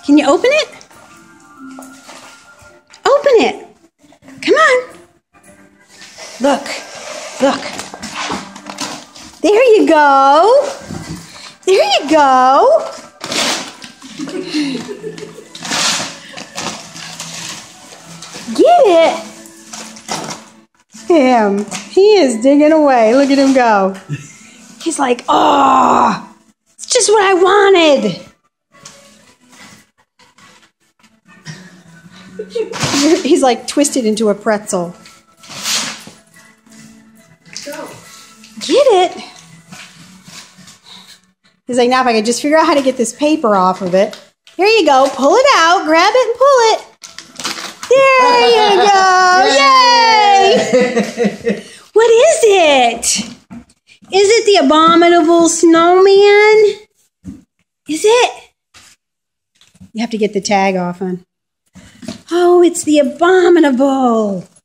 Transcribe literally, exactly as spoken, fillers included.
Can you open it? Open it. Come on. Look. Look. There you go. There you go. Get it. Him. He is digging away. Look at him go. He's like, oh, it's just what I wanted. He's like twisted into a pretzel. Go. Get it. He's like, now if I could just figure out how to get this paper off of it. Here you go. Pull it out. Grab it and pull it. There you go. Yay! What is it? Is it the abominable snowman? Is it? You have to get the tag off on. Oh, it's the abominable.